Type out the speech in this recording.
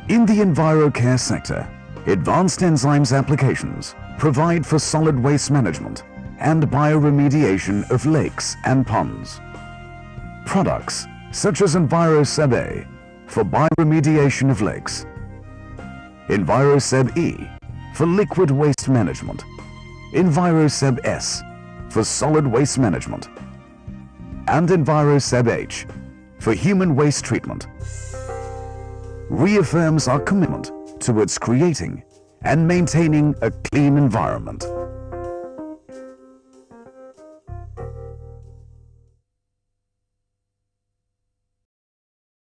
In the EnviroCare sector, advanced enzymes applications provide for solid waste management and bioremediation of lakes and ponds. Products such as EnviroSeb A for bioremediation of lakes, EnviroSeb E for liquid waste management, EnviroSeb S for solid waste management, and EnviroSeb H for human waste treatment, reaffirms our commitment towards creating and maintaining a clean environment.